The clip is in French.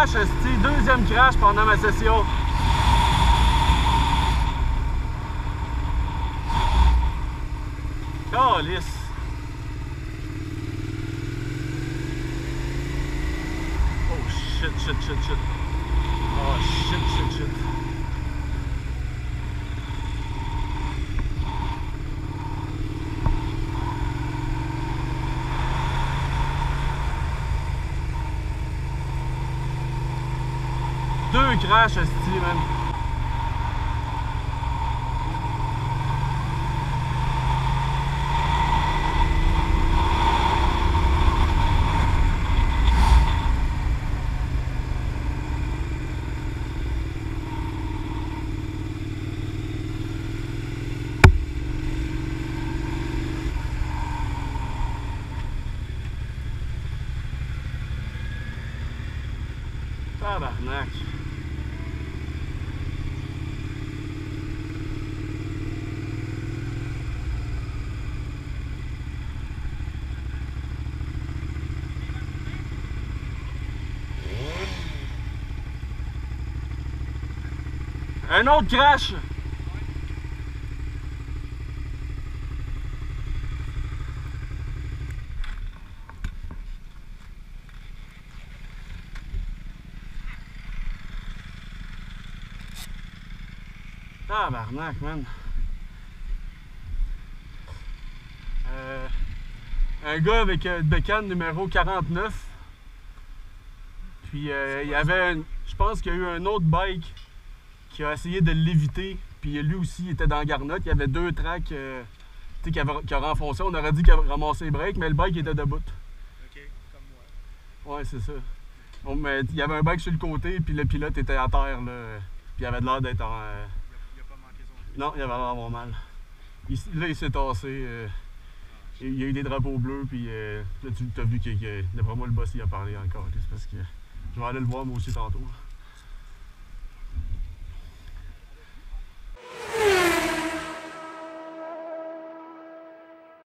crash, esti, deuxième crash pendant ma session. Calisse. Oh shit, shit, shit, shit. Oh shit, shit, shit. Deux crashs, esti, man. Tabarnak. Un autre crash! Tabarnak, man! Un gars avec bécane numéro 49. Puis il y avait, je pense qu'il y a eu un autre bike qui a essayé de l'éviter, puis lui aussi il était dans la garnotte. Il y avait deux tracks qui a renfoncé. On aurait dit qu'il avait ramassé les breaks, mais le bike était debout. Ok, comme moi. Ouais, c'est ça. Mais il y avait un bike sur le côté, puis le pilote était à terre, là, puis il avait l'air d'être en... Il a pas manqué son... Non, il avait l'air d'avoir mal. Là, il s'est tassé. Il y a eu des drapeaux bleus, puis là, tu as vu que d'après moi, le boss il a parlé encore. C'est parce que je vais aller le voir moi aussi tantôt.